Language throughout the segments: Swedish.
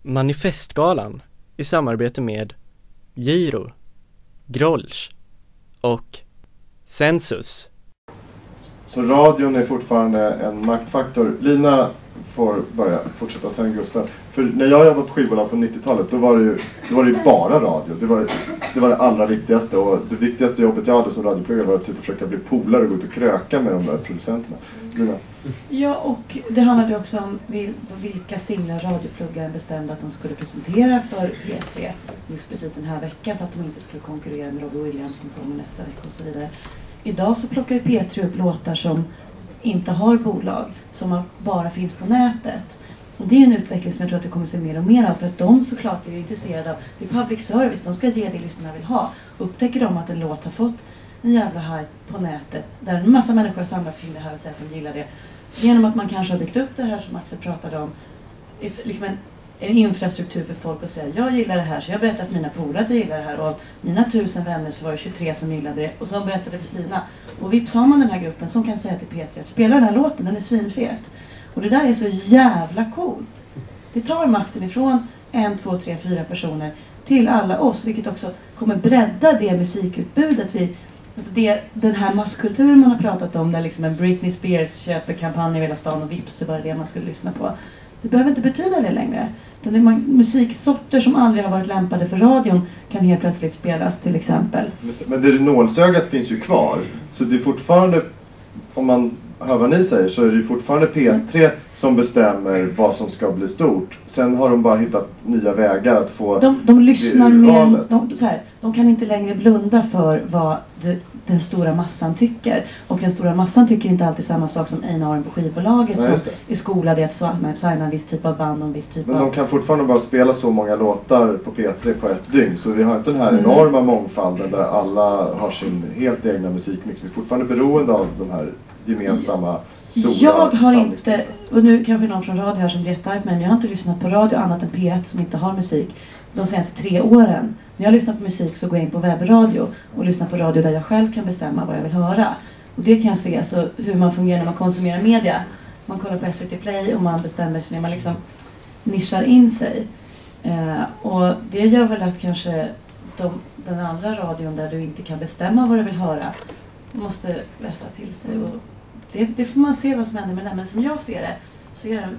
Manifestgalan i samarbete med Giro, Grolsch och Sensus. Så radion är fortfarande en maktfaktor. Lina får fortsätta sen Gustav. För när jag jobbade på skivbolag på 90-talet då var det ju bara radio. Det var det allra viktigaste. Och det viktigaste jobbet jag hade som radioprogram var att typ försöka bli polare och gå ut och kröka med de där producenterna. Lina. Ja, och det handlade också om vilka singlar radiopluggaren bestämde att de skulle presentera för P3 just precis den här veckan för att de inte skulle konkurrera med Robbie Williams som kommer nästa vecka och så vidare. Idag så plockar P3 upp låtar som inte har bolag, som bara finns på nätet. Och det är en utveckling som jag tror att det kommer se mer och mer av för att de såklart är intresserade av det är public service, de ska ge det lyssnarna vill ha. Upptäcker de att en låt har fått en jävla hype på nätet där en massa människor har samlats kring det här och säger att de gillar det. Genom att man kanske har byggt upp det här som Axel pratade om, liksom en infrastruktur för folk att säga jag gillar det här så jag berättar för mina polare att jag gillar det här och av mina 1000 vänner så var det 23 som gillade det och så berättade för sina. Och vips har man den här gruppen som kan säga till P3 att spela den här låten, den är svinfet. Och det där är så jävla coolt. Det tar makten ifrån 1, 2, 3, 4 personer till alla oss, vilket också kommer bredda det musikutbudet alltså den här masskulturen man har pratat om där liksom en Britney Spears köper kampanj i hela stan och vips det var det man skulle lyssna på. Det behöver inte betyda det längre. Musiksorter som aldrig har varit lämpade för radion kan helt plötsligt spelas till exempel. Men det nålsögat finns ju kvar. Så det är fortfarande, om man hör vad ni säger, så är det fortfarande P3 som bestämmer vad som ska bli stort. Sen har de bara hittat nya vägar att få de lyssnar mer, de kan inte längre blunda för vad den stora massan tycker. Och den stora massan tycker inte alltid samma sak som Einar på skivbolaget som är skolade att signa en viss typ av band och en viss typ Men de kan fortfarande bara spela så många låtar på P3 på ett dygn. Så vi har inte den här enorma mångfalden där alla har sin helt egna musikmix. Vi är fortfarande beroende av de här gemensamma stora. Jag har inte, och nu kanske någon från radio här som blir jättearg men jag har inte lyssnat på radio annat än P1 som inte har musik de senaste 3 åren. När jag lyssnar på musik så går jag in på webbradio och lyssnar på radio där jag själv kan bestämma vad jag vill höra. Och det kan jag se alltså, hur man fungerar när man konsumerar media. Man kollar på SVT Play och man bestämmer sig när man liksom nischar in sig. Och det gör väl att kanske den andra radion där du inte kan bestämma vad du vill höra måste vässa till sig. Och det får man se vad som händer med det. Men som jag ser det så är det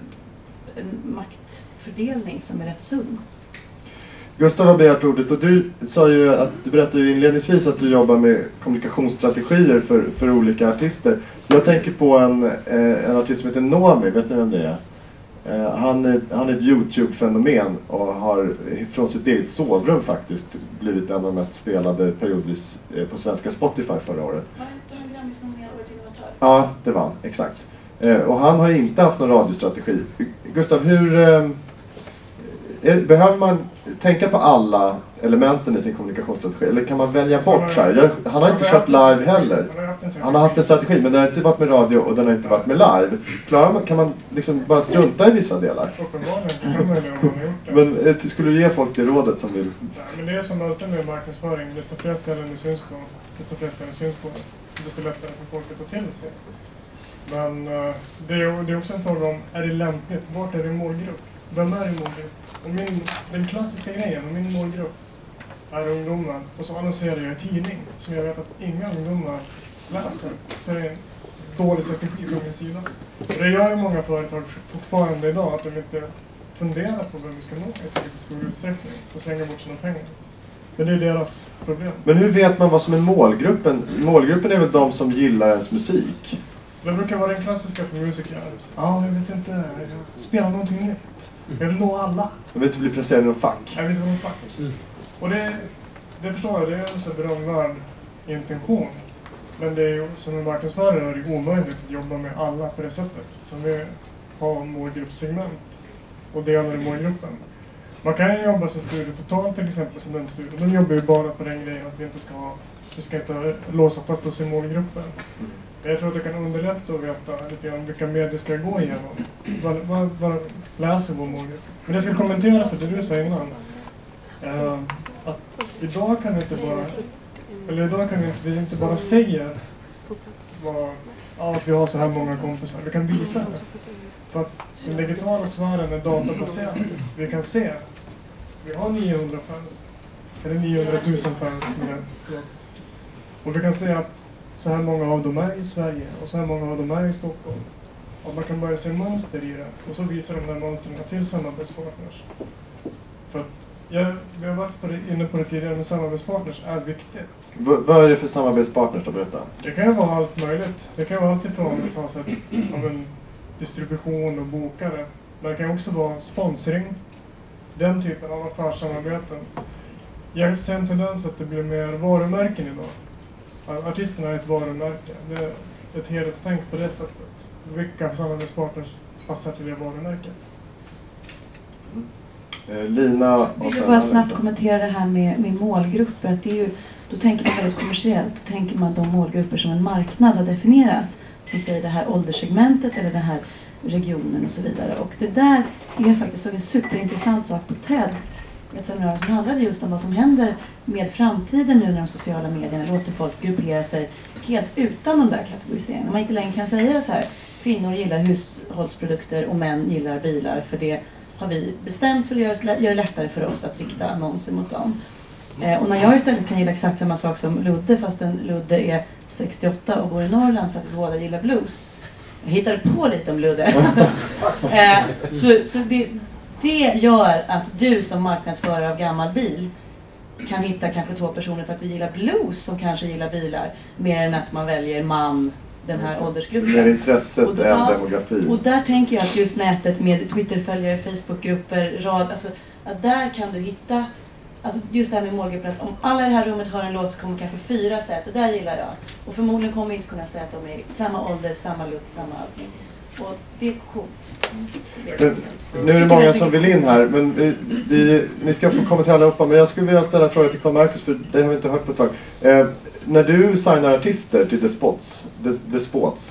en maktfördelning som är rätt sund. Gustav har begärt ordet och du berättade ju inledningsvis att du jobbar med kommunikationsstrategier för olika artister. Jag tänker på en artist som heter Nomi, vet ni vem det är? Han är ett YouTube-fenomen och har från sitt eget sovrum faktiskt blivit en av de mest spelade periodvis på svenska Spotify förra året. Var inte han Grammis-nominerad årets innovatör? Ja, det var han, exakt. Och han har inte haft någon radiostrategi. Gustav, behöver man tänka på alla elementen i sin kommunikationsstrategi? Eller kan man välja bort så här? Han har inte kört live heller. Han har haft en strategi, men den har inte varit med radio och den har inte varit med live. Kan man liksom bara strunta i vissa delar? Men skulle du ge folk det rådet som vill? Nej, men det är som alltid med marknadsföring. Desto fler ställen du syns på, desto lättare för folk att ta till sig. Men det är också en fråga om, är det lämpligt? Vart är din målgrupp? Vem är din målgrupp? Och den klassiska grejen, och min målgrupp är ungdomar. Och så annonserar jag i tidning som jag vet att inga ungdomar läser. Så är det en dålig strategi från min sida. Och det gör ju många företag fortfarande idag, att de inte funderar på vem vi ska nå i tillräckligt stor utsträckning och slänga bort sina pengar. Men det är deras problem. Men hur vet man vad som är målgruppen? Målgruppen är väl de som gillar ens musik? Det brukar vara den klassiska för musiker. Ja, jag vet inte. Spela någonting nytt. Jag vill nå alla. Jag vill inte bli placerad i någon fack. Jag vill inte vara någon fack. Och det förstår jag. Det är en så berömvärd intention. Men det är ju som en marknadsförare är det omöjligt att jobba med alla på det sättet. Som vi har målgruppssegment och delar i målgruppen. Man kan ju jobba som studio totalt till exempel som den studion. De jobbar ju bara på den grejen att vi ska inte låsa fast oss i målgruppen. Jag tror att det kan underlätta att veta lite grann vilka medier ska jag gå igenom. Vad läser vår målgrupp? Men jag ska kommentera på det du sa innan. Att idag kan vi inte bara säga att vi har så här många kompisar. Vi kan visa det. För att den digitala sfären är databaserad. Vi kan se, vi har 900 fans. Eller 900 000 fans. Och vi kan se att så här många av dem är i Sverige och så här många av dem är i Stockholm. Och man kan börja se mönster i det. Och så visar de där mönstren till samarbetspartners. För att vi har varit inne på det tidigare, men samarbetspartners är viktigt. Vad är det för samarbetspartners då? Berätta. Det kan ju vara allt möjligt. Det kan vara allt ifrån att ha distribution och bokare. Men det kan också vara sponsring. Den typen av affärssamarbeten. Jag ser en tendens att det blir mer varumärken idag. Artisterna är ett varumärke. Det är ett helhetstänk på det sättet. Vilka samarbetspartners passar till det varumärket? Lina och jag vill sen bara snabbt kommentera det här med målgrupper. Att det är ju, då tänker man väldigt kommersiellt. Då tänker man de målgrupper som en marknad har definierat. Som säger det här ålderssegmentet eller den här regionen och så vidare. Och det där är faktiskt en superintressant sak på TED. Ett seminarium som handlade just om vad som händer med framtiden nu när de sociala medierna låter folk gruppera sig helt utan de där kategoriseringarna. Man inte längre kan säga så här, kvinnor gillar hushållsprodukter och män gillar bilar, för det har vi bestämt för att göra det lättare för oss att rikta annonser mot dem. Och när jag istället kan gilla exakt samma sak som Ludde, fastän Ludde är 68 och bor i Norrland för att vi båda gillar blues. Jag hittade på lite om Ludde. Så det gör att du som marknadsförare av gammal bil kan hitta kanske 2 personer för att vi gillar blues som kanske gillar bilar, mer än att man väljer man, den här åldersgruppen. Mer intresset än demografi. Och där tänker jag att just nätet med Twitterföljare, Facebookgrupper, alltså att där kan du hitta, alltså just det här med målgruppen, att om alla i det här rummet hör en låt så kommer kanske 4 säga att det där gillar jag. Och förmodligen kommer vi inte kunna säga att de är samma ålder, samma look, samma allting. Och det är coolt. Nu är det många som vill in här, men ni ska få kommentera allihopa, men jag skulle vilja ställa en fråga till Carl Marcus, för det har vi inte hört på ett tag. När du signar artister till The Spots,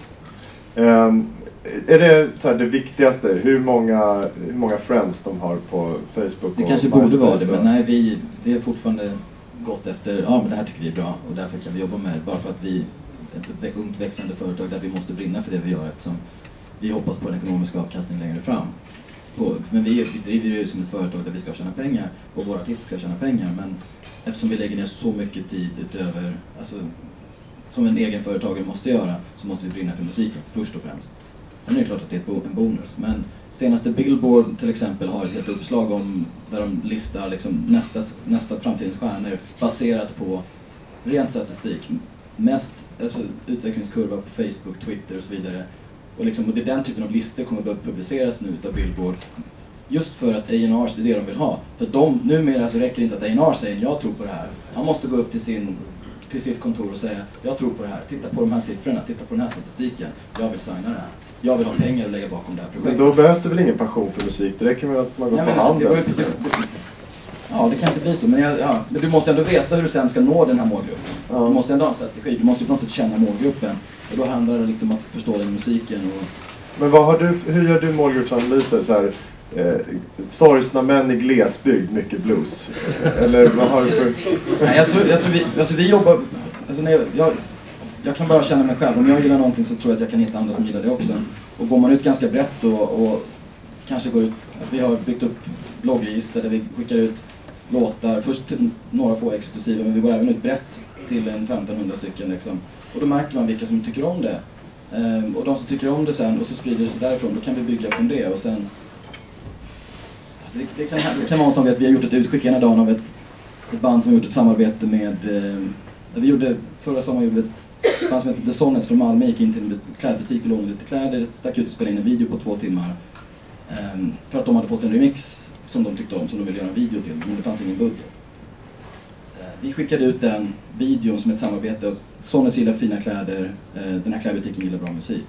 är det så här det viktigaste, hur många friends de har på Facebook? Det kanske borde vara det, men nej, vi har fortfarande gått efter, men det här tycker vi är bra och därför kan vi jobba med det, bara för att vi är ett ungt växande företag där vi måste brinna för det vi gör, eftersom vi hoppas på en ekonomisk avkastning längre fram. Men vi driver ju som ett företag där vi ska tjäna pengar och våra artister ska tjäna pengar, men eftersom vi lägger ner så mycket tid utöver, alltså, som en egen företagare måste göra, så måste vi brinna för musiken först och främst. Sen är det klart att det är en bonus, men senaste Billboard till exempel har ett uppslag om där de listar liksom nästa framtidens stjärnor baserat på ren statistik. Mest alltså, utvecklingskurva på Facebook, Twitter och så vidare. Och det är den typen av listor kommer att börja publiceras nu utav Billboard. Just för att A&Rs är det de vill ha. För numera så räcker det inte att A&R säger jag tror på det här. Han måste gå upp till sitt kontor och säga jag tror på det här. Titta på de här siffrorna, titta på den här statistiken. Jag vill signa det här. Jag vill ha pengar att lägga bakom det här projektet. Men då behövs det väl ingen passion för musik? Det räcker med att man går på Handels. Ja, det kanske blir så. Men du måste ändå veta hur du sen ska nå den här målgruppen. Ja. Du måste ändå ha en strategi. Du måste på något sätt känna målgruppen. Och då handlar det lite om att förstå den musiken. Men hur gör du målgruppsanalyser? Så här, sorgsna män i glesbygd, mycket blues. Eller vad har du för... Nej, jag tror vi jobbar... Alltså jag kan bara känna mig själv. Om jag gillar någonting så tror jag att jag kan hitta andra som gillar det också. Och går man ut ganska brett och kanske går ut... Vi har byggt upp bloggregister där vi skickar ut låtar. Först till några få exklusiva, men vi går även ut brett till 1500 stycken liksom. Och då märker man vilka som tycker om det. Och de som tycker om det sen, och så sprider det sig därifrån, då kan vi bygga på det. Och sen... Det kan vara som att vi har gjort ett utskick ena dagen av ett band som har gjort ett samarbete med... Förra sommaren gjorde vi ett band som heter The Sonnets från Malmö, gick in till en klädbutik och lånade lite kläder, stack ut och spelade in en video på 2 timmar. För att de hade fått en remix som de tyckte om, som de ville göra en video till, men det fanns ingen budget. Vi skickade ut den videon som ett samarbete. Sonnets gillar fina kläder, den här klädbutiken gillar bra musik.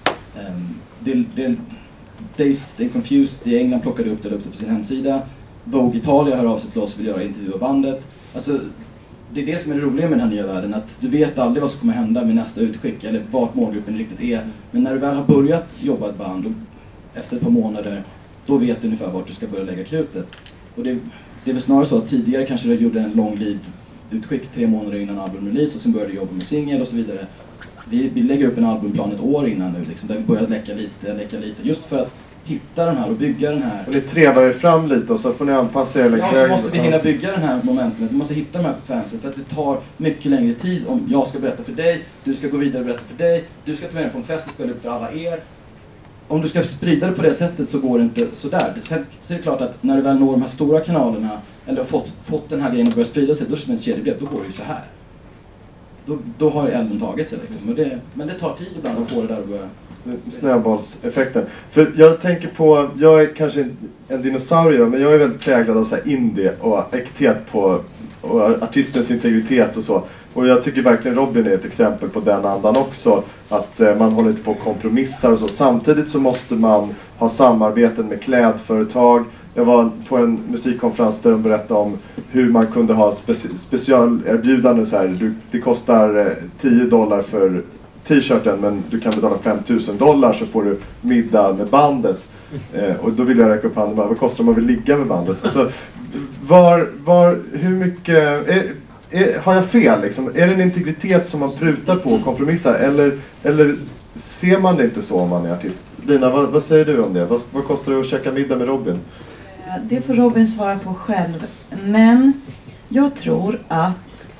Dazed & Confused i England plockade upp det på sin hemsida. Vogue Italia hör av sig till oss och vill göra intervju av bandet. Alltså, det är det som är det roliga med den här nya världen, att du vet aldrig vad som kommer hända med nästa utskick eller vart målgruppen riktigt är. Men när du väl har börjat jobba ett band och efter ett par månader, då vet du ungefär vart du ska börja lägga krutet. Och det är väl snarare så att tidigare kanske du gjorde en lång lead-utskick 3 månader innan albumrelease och sen började jobba med singel och så vidare. Vi lägger upp en albumplan ett år innan nu, liksom, där vi börjar läcka lite. Just för att hitta den här och bygga den här. Och ni trevar er fram lite och så får ni anpassa er. Ja, så måste vi hinna bygga den här momentumet. Vi måste hitta de här fansen för att det tar mycket längre tid om jag ska berätta för dig, du ska gå vidare och berätta för dig, du ska ta med dig på en fest och spela upp för alla er. Om du ska sprida det på det sättet så går det inte sådär. Sen så är det klart att när du väl når de här stora kanalerna eller har fått den här grejen att börja sprida sig, då är det som ett kedjebrev, då går det ju så här. Då har ju elden tagit sig liksom. Men det tar tid ibland att få det där att börja. Snöbollseffekten. För jag tänker på, jag är kanske en dinosaurie men jag är väldigt präglad av så här indie och äkthet på och artistens integritet och så. Och jag tycker verkligen Robin är ett exempel på den andan också. Att man håller inte på att kompromissa och så. Samtidigt så måste man ha samarbeten med klädföretag. Jag var på en musikkonferens där de berättade om hur man kunde ha specialerbjudanden så här. Det kostar $10 för t-shirten men du kan betala $5,000 så får du middag med bandet. Och då vill jag räcka upp handen. Vad kostar det om man vill ligga med bandet? Alltså, hur mycket... har jag fel liksom? Är det en integritet som man prutar på och kompromissar? Eller ser man det inte så om man är artist? Lina, vad säger du om det? Vad kostar det att käka middag med Robin? Det får Robin svara på själv. Men jag tror att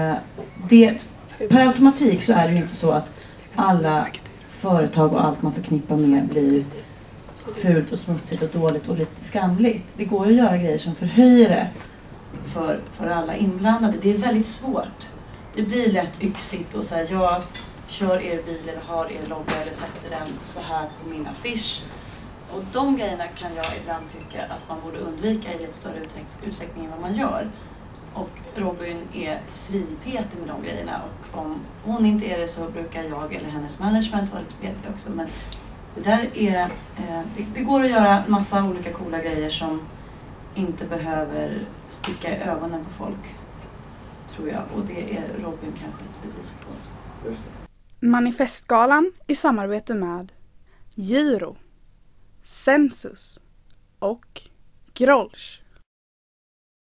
per automatik så är det ju inte så att alla företag och allt man förknippar med blir fult och smutsigt och dåligt och lite skamligt. Det går ju att göra grejer som förhöjer det för alla inblandade. Det är väldigt svårt. Det blir lätt yxigt och så här, jag kör er bil eller har er logga eller sätter den så här på min affisch. Och de grejerna kan jag ibland tycka att man borde undvika i lite större utsträckning än vad man gör. Och Robin är svinpetig med de grejerna. Och om hon inte är det så brukar jag eller hennes management vara lite petig också. Men det där är... det går att göra massa olika coola grejer som inte behöver sticka i ögonen på folk, tror jag. Och det är Robin kanske ett bevis på. Just det. Manifestgalan i samarbete med Gyro, Sensus och Grolsch.